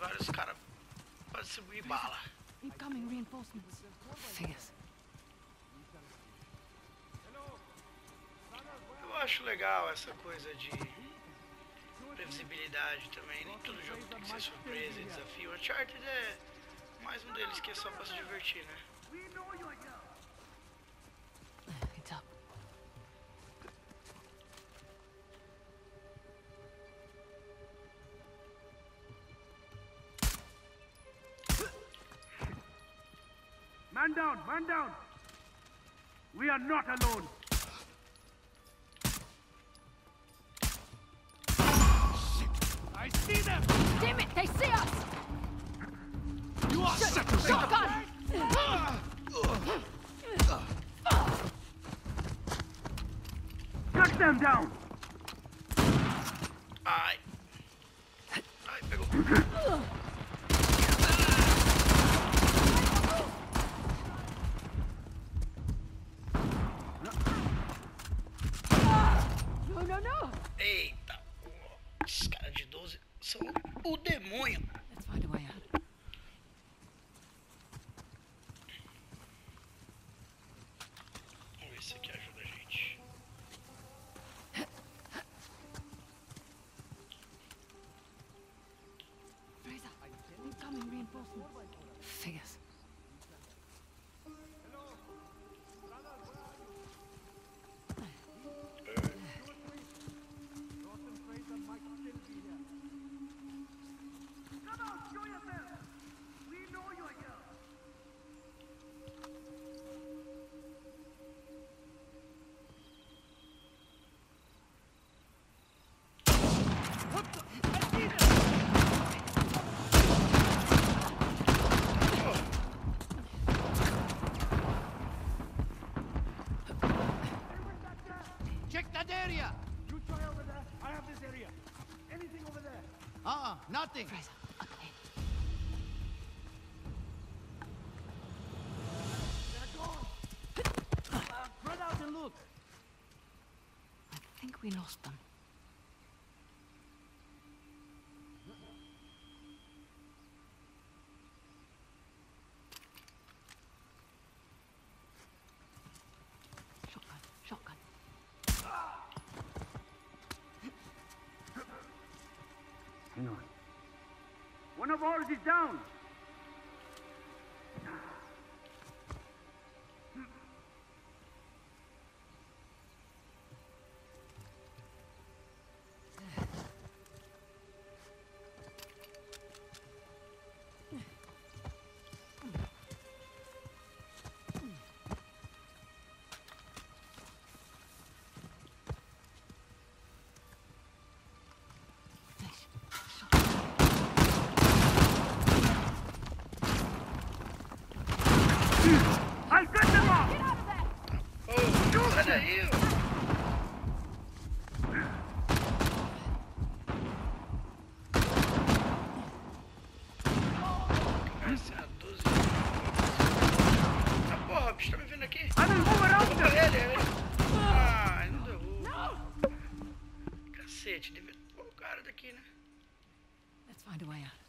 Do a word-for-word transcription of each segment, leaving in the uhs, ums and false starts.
vários caras pra distribuir bala. Incoming reinforcements. Figures. Eu acho legal essa coisa de previsibilidade também. Nem todo jogo tem que ser surpresa e desafio. Uncharted é mais um deles que é só pra se divertir, né? It's up. Man down, man down. We are not alone. I see them. Damn it! They see us! You are settled. Shotgun! Cut them down. Ai. Ai, pegou. No, no, no! Eita. Esses caras de doze são o demônio. Let's find a way out. Vamos ver se aqui ajuda a gente. Fraser, incoming reinforcements. Figures. Come on, show yourself. We know you are here. What the? I see them. Check that area! You try over there. I have this area. Anything over there? Uh-uh, nothing. Fraser, up ahead. They're gone. Uh, run out and look. I think we lost them. Shotgun, shotgun. Hang on. One of ours is down. I'll cut them off. Get out of there! Ô, sai daí, ó. Essa é a doze. Ah, porra, o bicho tá me vendo aqui. I will move around them. Ele, ele. Ah, não derruba. Cacete, devia pôr o cara daqui, né? Let's find a way out.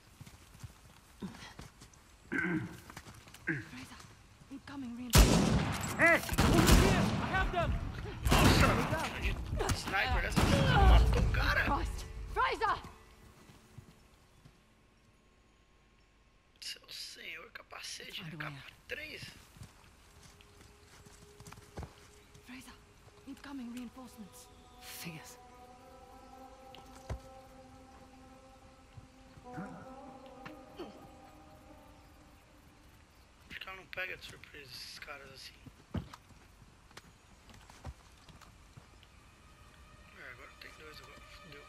Fraser, incoming reinforcements. Hey, over here. I have them. Nossa, sniper dessa matou o cara. Christ! Fraser! Seu senhor, capacete, Vai, né? vai. Capa três. Fraser, incoming reinforcements. Figures. Acho que ela não pega de surpresa esses caras assim. É, agora tem dois, agora fudeu.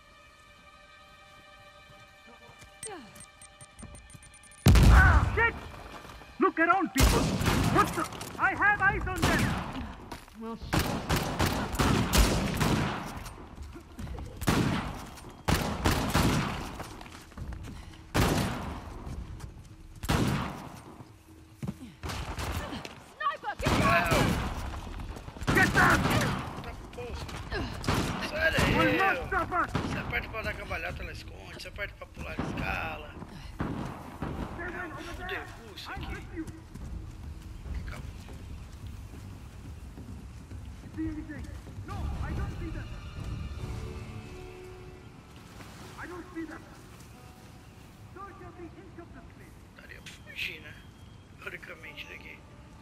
Ah, shit! Look around, people. What the? I have eyes on them. Well, sniper, get out! Get them. Tá porra. Sai daí. Will not stop us. Você aperta pra dar cambalhota, ela esconde. Você aperta pra pular, ela escala. every inch of this place. Daria pra fugir, né? Teoricamente daqui.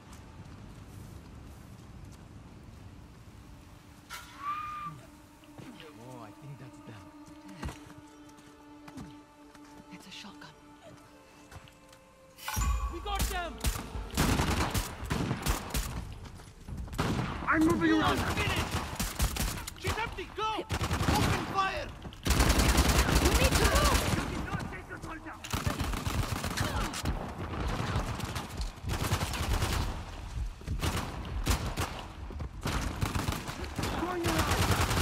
Oh, I think that's them. It's a shotgun. We got them! I'm moving around. Finish! She's empty! Go! Open fire! We need to move! You cannot take us all down. Going around.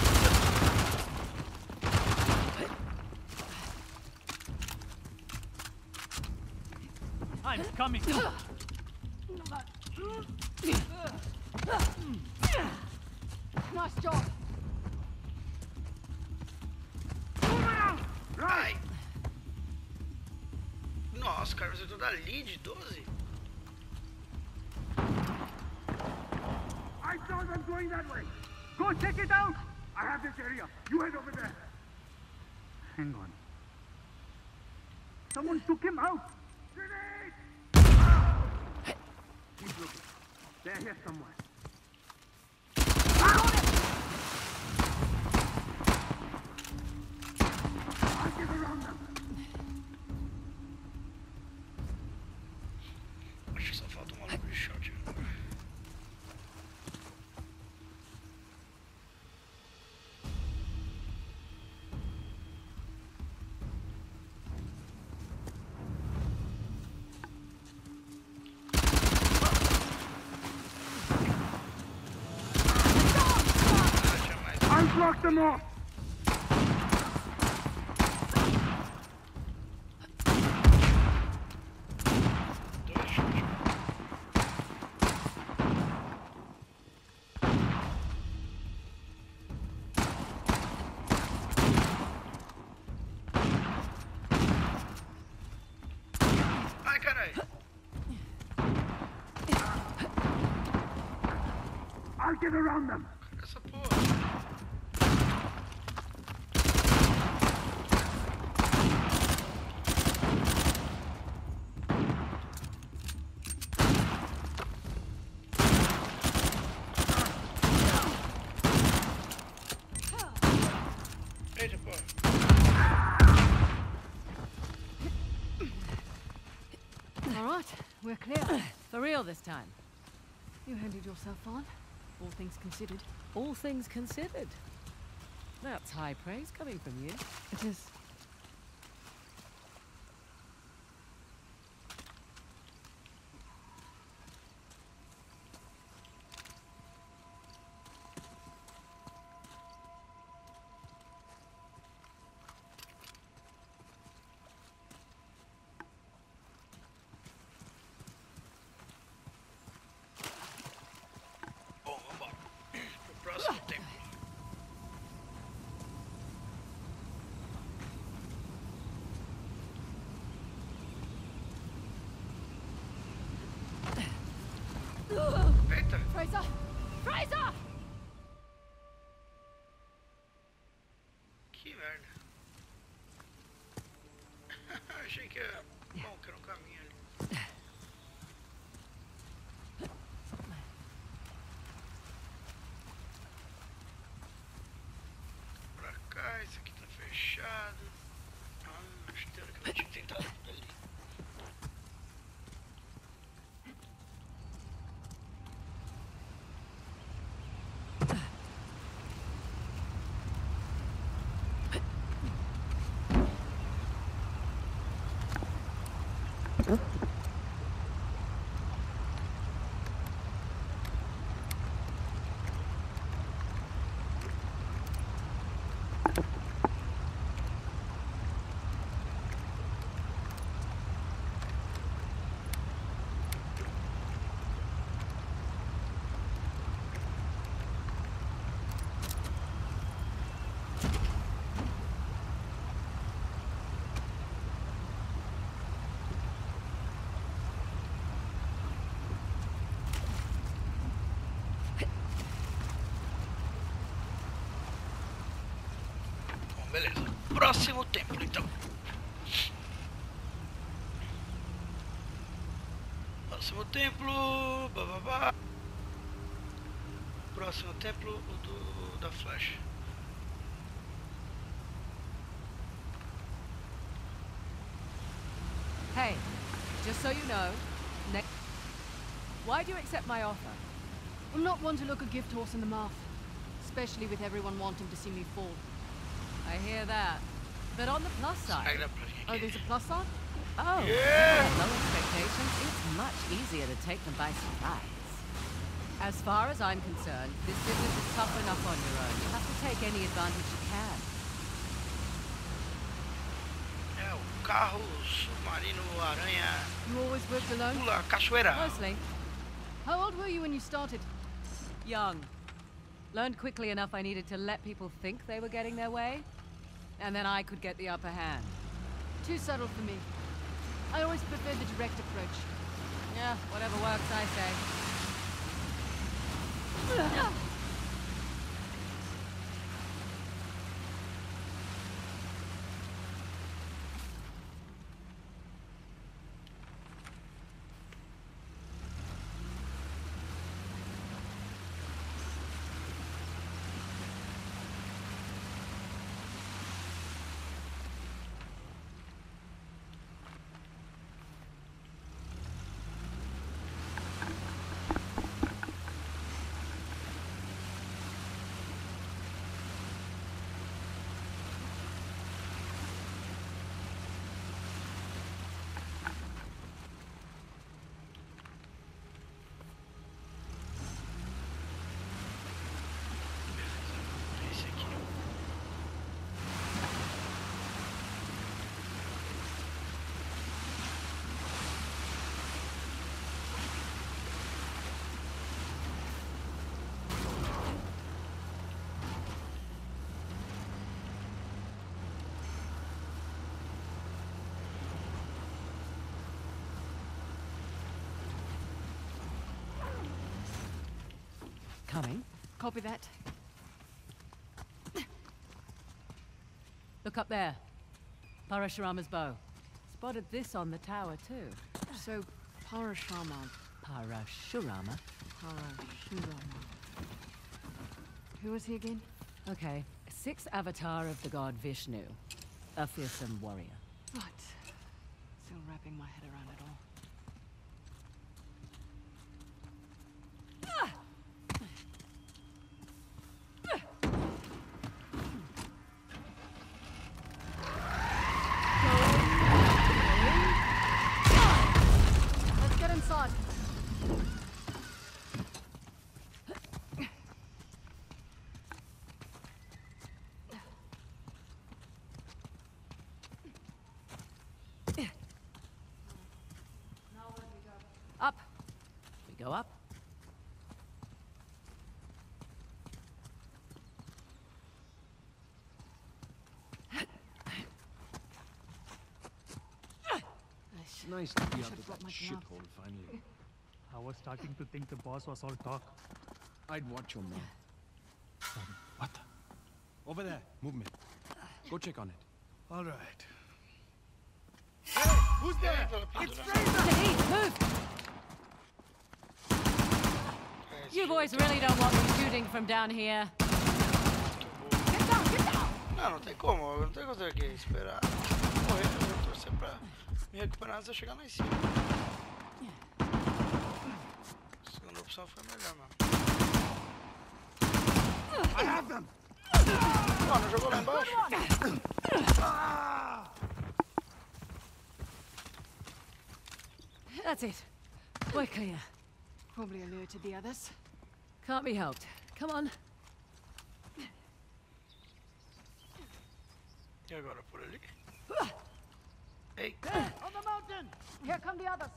I'm coming! Nice job. Move around. Ai! Nossa, cara, você toda ali de doze? I saw them going that way. Go check it out. I have this area. You head over there. Hang on. Someone took him out. Grenade! Keep looking. They're here somewhere. I'll get around them. Acho que só falta um maluco de shot agora. Ah, tinha mais. I'll block them off. Dois shots. Ai, caralho. I'll get around them. Essa porra. Eita, porra. All right, we're clear. For real this time. You handled yourself fine, all things considered. All things considered. That's high praise coming from you. It is. Bom, vambora. Pro próximo tempo. Eita! Fraser! Fraser! Que merda. Achei que era. Bom, que era um caminho ali. Pra cá, esse aqui tá fechado. Ah, acho que teoricamente tinha que tentar tudo ali. Bom, beleza. Próximo templo, então. Próximo templo. Bababá. Próximo templo, o do, da flecha. Hey, just so you know, next. Why do you accept my offer? I'm not one to look a gift horse in the mouth, especially with everyone wanting to see me fall. I hear that. But on the plus side. Pega pra mim Oh, aqui. there's a plus side? Oh, Yeah. with low expectations, it's much easier to take them by surprise. As far as I'm concerned, this business is tough enough on your own. You have to take any advantage you can. É o carro submarino aranha You always worked alone? pula cachoeira. Mostly. How old were you when you started? Young. Learned quickly enough I needed to let people think they were getting their way, and then I could get the upper hand. Too subtle for me. I always preferred the direct approach. Yeah, whatever works, I say. Esse aqui. Coming. Copy that. Look up there. Parashurama's bow. Spotted this on the tower, too. So, Parashurama. Parashurama? Parashurama. Who was he again? Okay. Sixth avatar of the god Vishnu. A fearsome warrior. Right. Still wrapping my head around it all. Let's get inside. Up. We go up. It's nice to be out Should've of brought that my shithole finally. I was starting to think the boss was all talk. I'd watch your mouth. What? Over there. Movement. Go check on it. All right. Hey! Who's there? It's Fraser! Tahid, move! É, esse You jogo boys aqui é really don't want me shooting from down here. muito bom. Get down, get down! Não, não tem como. Eu não tenho que fazer aqui. Esperar. Morrer, eu vou torcer pra me recuperar antes de eu chegar lá em cima. A segunda opção foi melhor, mano. I have them! Mano, jogou lá embaixo? That's it. We're clear. Probably alerted the others. Can't be helped. Come on. E agora por ali? Ei, On the mountain! Here come the others.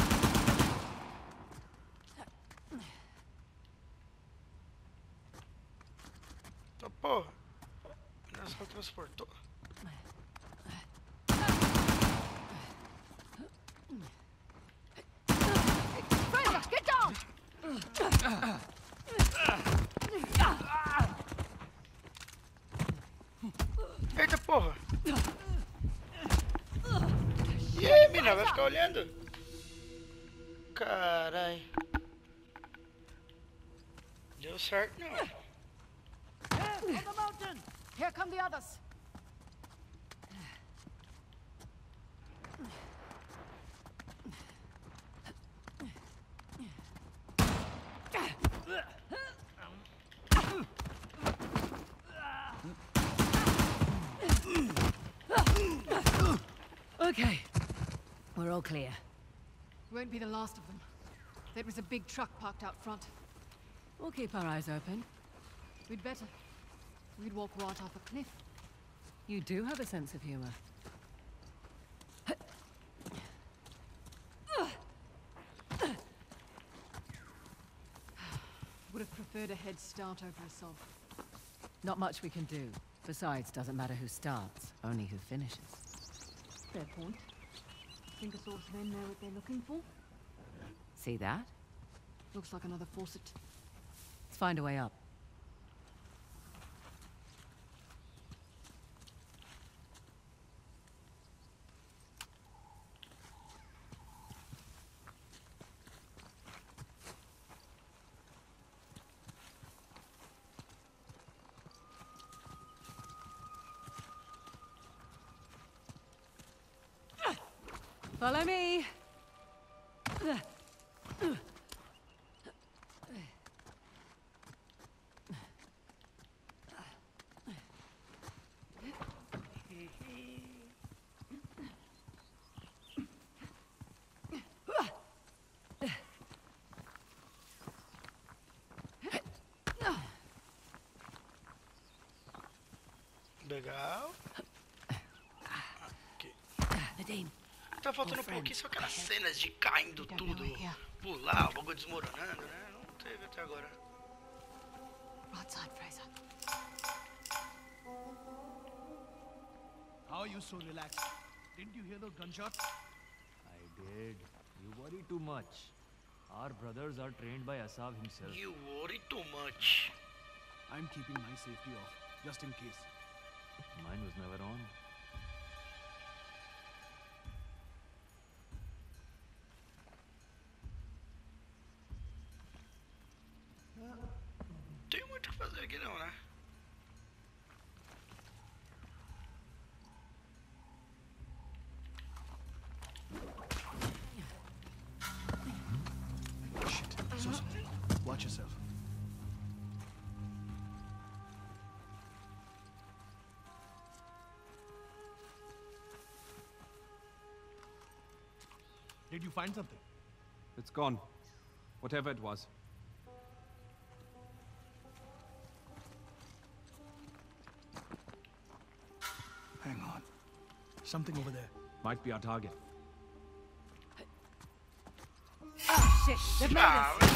tá porra. Ainda só transportou. Fraser, get down! Eita porra! E aí, mina, vai ficar olhando? Carai. Deu certo não. There, on the mountain! Here come the others. Okay. We're all clear. Won't be the last of them. There was a big truck parked out front. We'll keep our eyes open. We'd better. We'd walk right off a cliff. You do have a sense of humor. Would have preferred a head start over assault. Not much we can do. Besides, doesn't matter who starts, only who finishes. Fair point. Think a source men know what they're looking for? See that? Looks like another faucet. Let's find a way up. Follow me. Legal. Aqui. Nadine. Tá faltando um pouquinho só aquelas cenas de caindo tudo, pular, o bagulho desmoronando, né? Não teve até agora. Right side, Fraser. How are you so relaxed? Didn't you hear the gunshot? I did. You worry too much. Our brothers are trained by Asav himself. You worry too much. I'm keeping my safety off, just in case. Mine was never on. Tem muito o que fazer aqui não, né? Shit. Susan, watch yourself. Did you find something? It's gone. Whatever it was. Hang on. Something over there. Might be our target. Oh shit! They've made Ah, us!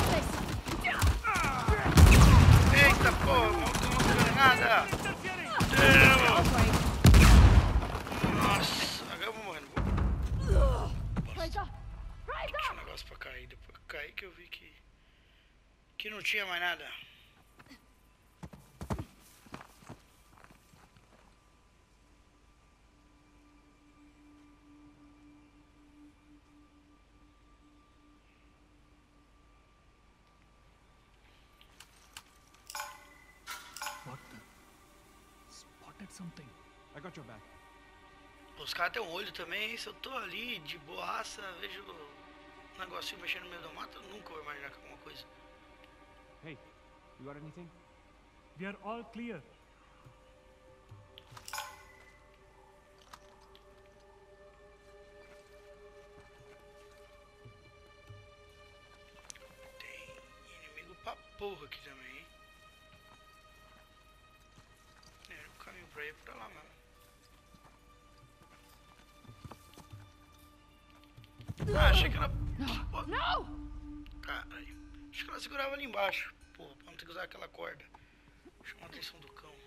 eita porra, não tô mostrando nada. Nossa, agora eu vou morrendo. Fraser! Tinha um negócio pra cair, depois que caí que eu vi que... Que não tinha mais nada. What the? Spotted something. I got your back. Os caras têm um olho também, se eu tô ali de boaça, vejo um negocinho mexendo no meio do mato, eu nunca vou imaginar que é alguma coisa. Hey, you got anything? We are all clear. Tem inimigo pra porra aqui também, hein? É, o caminho pra ir é pra lá mesmo. Ah, achei que ela... No! Caralho. Acho que ela segurava ali embaixo. Pô, pra não ter que usar aquela corda. Chama a atenção do cão.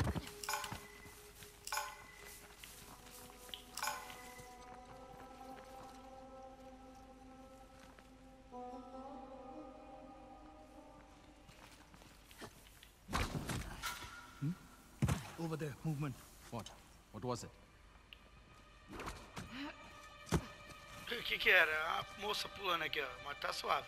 Over there, movement. What? What was it? O que que que era? A moça pulando aqui, ó. Mas tá suave.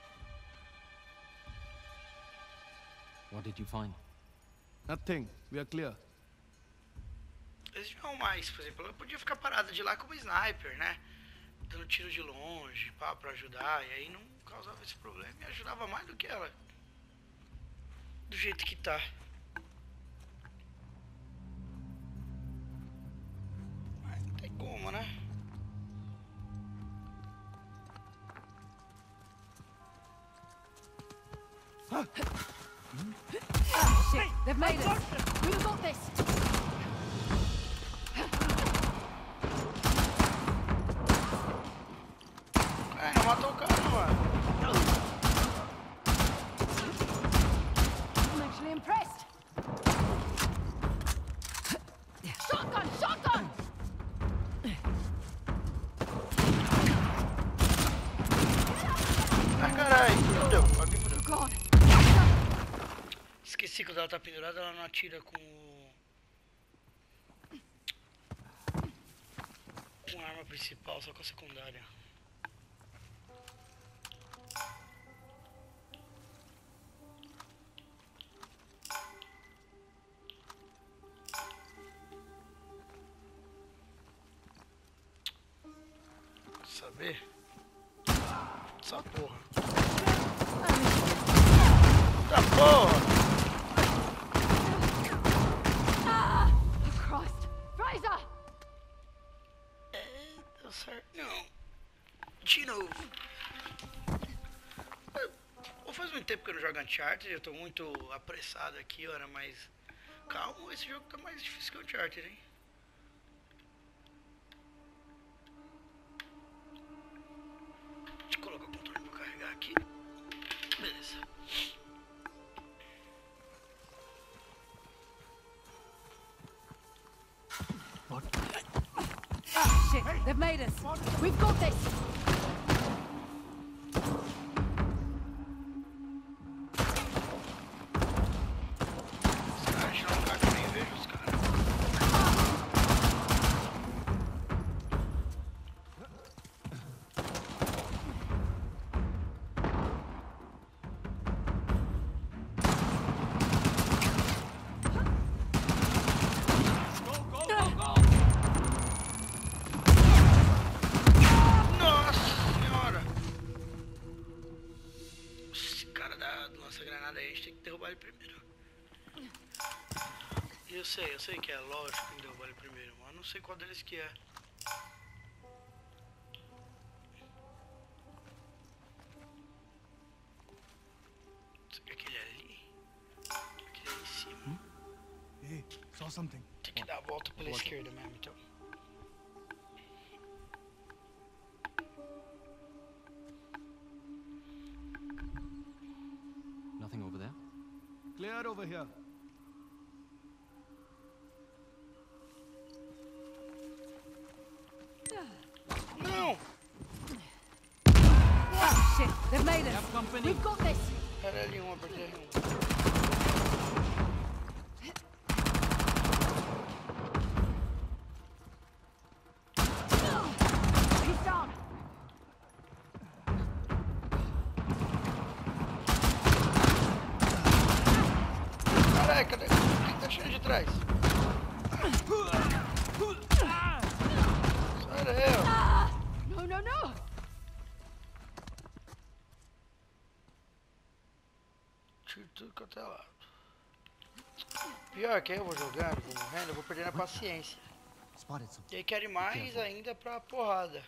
What did you find? Nothing. We are clear. Eles não mais, por exemplo, ela podia ficar parada de lá como sniper, né? Dando tiro de longe, pá, pra ajudar. E aí não causava esse problema e ajudava mais do que ela. Do jeito que tá. Mas não tem como, né? Shit, they've made us. We've got this. É, não matou o cara, mano. I'm actually impressed. Shotgun, shotgun! Ah, caralho, fudeu. Alguém fudeu. God. Esqueci que quando ela tá pendurada, ela não atira com o... com a arma principal, só com a secundária. Saber? Essa porra. Tá porra! Ah! Oh, Christ! Fraser! É, deu certo. Não. De novo. Eu, faz muito tempo que eu não jogo Uncharted, eu tô muito apressado aqui, ora, mas... Calma, esse jogo tá mais difícil que o Uncharted, hein? Deixa eu colocar o controle pra carregar aqui. Beleza. Ah, shit! They've made us. We've got this. Os caras tiram um lugar que eu nem vejo os caras. Nossa senhora! Esse cara da lança-granada aí, a gente tem que derrubar ele primeiro. E eu sei, eu sei que é lógico que tem que derrubar ele primeiro, mas eu não sei qual deles que é. Será que aquele ali? Aquele ali em cima. Hey, saw something. Tem que dar a volta pela esquerda mesmo, então. Nothing over there? Clear over here. Não! Ah, shit! They've made us. We've got this. Era L um, apertei L um. He's down. Caralho, cadê? Quem tá tirando de trás? Sai eu. Ah! No, no, no! Tiro tudo quanto é lado. Pior que eu vou jogando, vou morrendo, eu vou perdendo a paciência. Spotted some. E aí quero ir mais ainda pra porrada.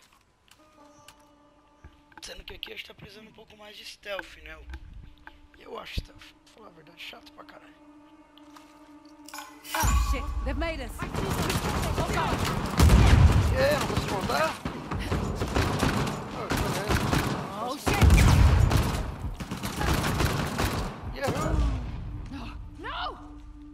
Sendo que aqui a gente tá precisando um pouco mais de stealth, né? E eu acho stealth, pra falar a verdade, chato pra caralho. Ah, shit! They've made us. Hold on. E aí, não consigo voltar? Oh, Oh, shit! yeah. No!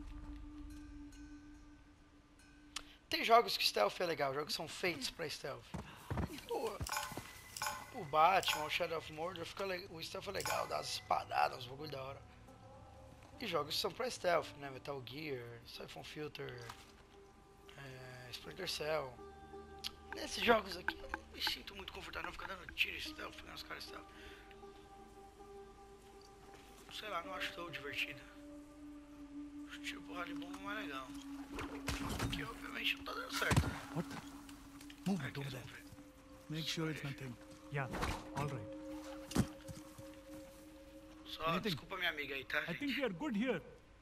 Tem jogos que stealth é legal, jogos que são feitos pra stealth. O, o Batman, o Shadow of Mordor, fica le... o stealth é legal, dá as espadadas, uns bagulho da hora. E jogos que são pra stealth, né? Metal Gear, Siphon Filter, é, Splinter Cell. Nesses jogos aqui, me sinto muito confortável, não ficar dando tiro stealth, pegando os caras stealth. Sei lá, não acho tão divertido. Acho que tiro porrada de bomba mais legal. Que obviamente não tá dando certo, né? What the? Move it over there. Make sure it's nothing. Yeah, all right. Só Anything? desculpa minha amiga aí, tá, I gente? think we are good here.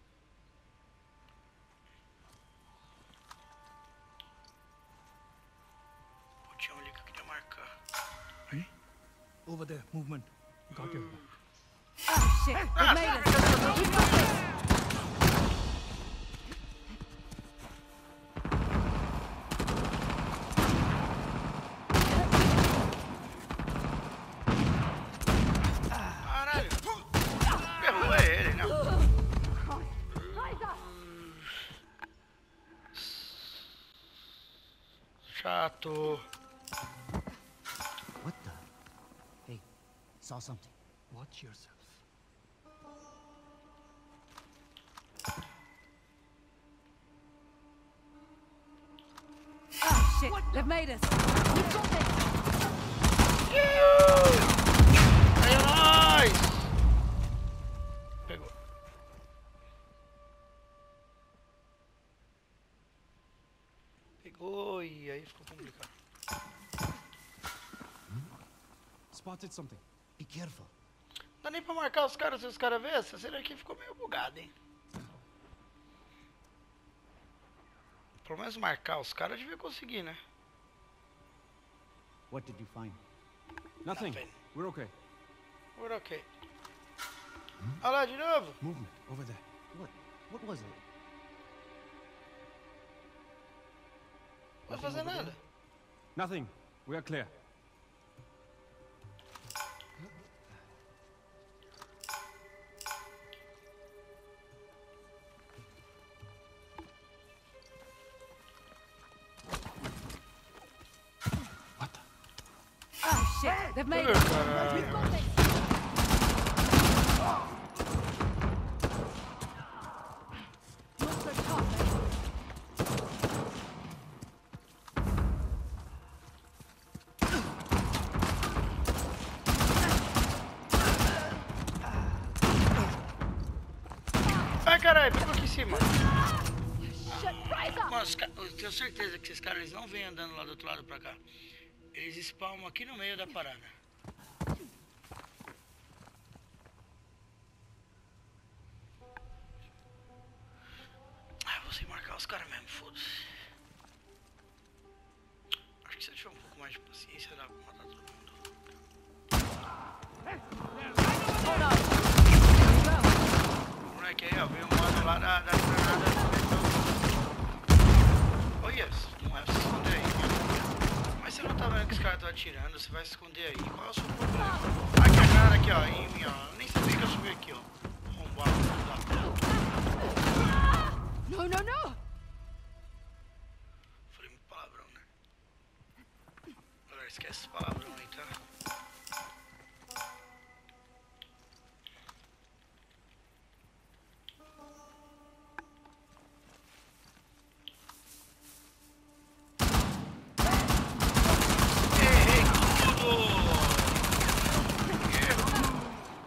Pô, tinha um ali que eu queria marcar. Over there, movement. Got your back. Oh, shit. They've made us. We've got this. Caralho! Ferrou é ele, não. Chato. What the? Hey, saw something. Watch yourself. Oh, shit. They've made us. We've got this. É nóis! Pegou. Pegou e aí ficou complicado. Spotted something. Be careful. Não dá nem pra marcar os caras se os caras verem. Essa cena aqui ficou meio bugada, hein? Pelo menos marcar os caras devia conseguir, né? What did you find? Nothing. Nothing. We're okay. We're okay. Olha lá de novo. Movement over there. What? What was it? Não vai fazer nada. Nothing. We are clear. What the? Oh, shit. They've made us. We've got this. Not so tough, eh? Ai, caralho, pegou aqui em cima. Shit, Fraser! Mano, os ca- eu tenho certeza que esses caras eles não vêm andando lá do outro lado pra cá. Eles spawnam aqui no meio da parada. Ah, vou sem marcar os caras mesmo, foda-se. Acho que se eu tiver um pouco mais de paciência dá pra matar todo mundo. Hold on. Very well. O moleque aí, ó, veio um mano lá da, da granada. Olha, não é pra se esconder aí. Mas você não tá vendo que os caras estão atirando, você vai se esconder aí. Qual é o seu problema? Aqui a granada aqui, ó, em mim, ó. Eu nem sabia que eu subi aqui, ó. Arrombado, tá? No, no, no! Falei muito palavrão, né? Galera, esquece esse palavrão aí, tá? Errei tudo! Erro!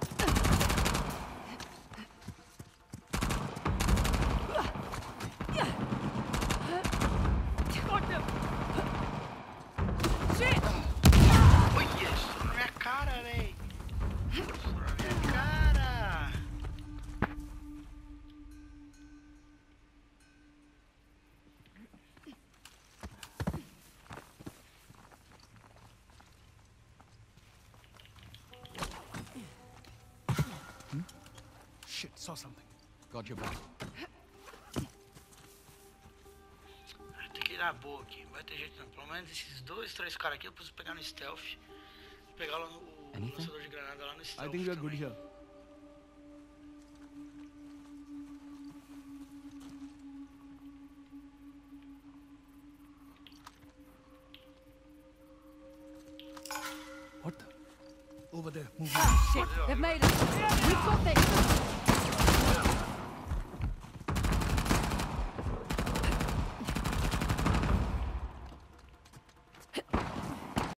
Shit! Olha, estourou na minha cara, véi! Estourou na minha cara! Shit, saw something. Got your back. Tem que ir na boa aqui, não vai ter jeito não. Pelo menos esses dois, três caras aqui eu preciso pegar no stealth. Pegar lá no o Anything? lançador de granada lá no stealth. I think we are good também. here. What the? Over there, movement. Oh, shit. They've made us. We've got this.